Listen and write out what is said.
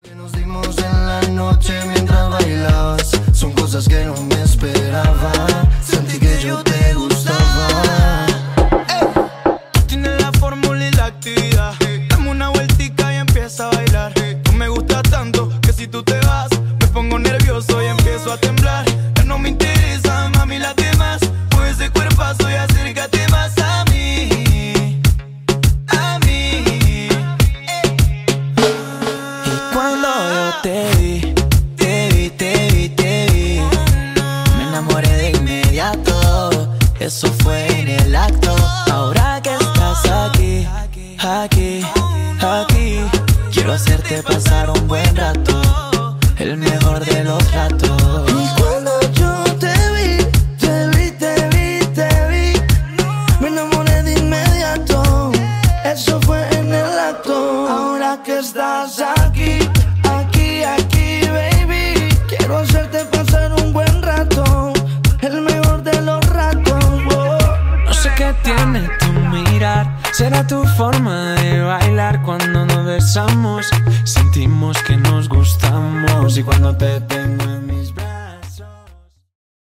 Que nos dimos en la noche mientras bailabas, son cosas que no me esperaba. Sentí que yo te gustaba. Tienes la fórmula y la actividad. Dame una vueltica y empieza a bailar. Tú me gusta tanto que si tú te vas me pongo nervioso y empiezo a temblar. Ya no me interesa, mami, las demás. Mueve ese cuerpazo y acércate más a mí. A mí. Y cuando yo te vi, me enamoré de inmediato. Eso fue en el acto. Ahora que estás aquí, quiero hacerte pasar un buen rato, el mejor de los ratos. Y cuando yo te vi, me enamoré de inmediato. Eso fue en el acto. Ahora que estás aquí, baby, quiero hacerte pasar un buen rato, el mejor de los ratos. No sé qué tiene tu mirar, será tu forma de bailar. Cuando nos besamos, sentimos que nos gustamos. Y cuando te tengo en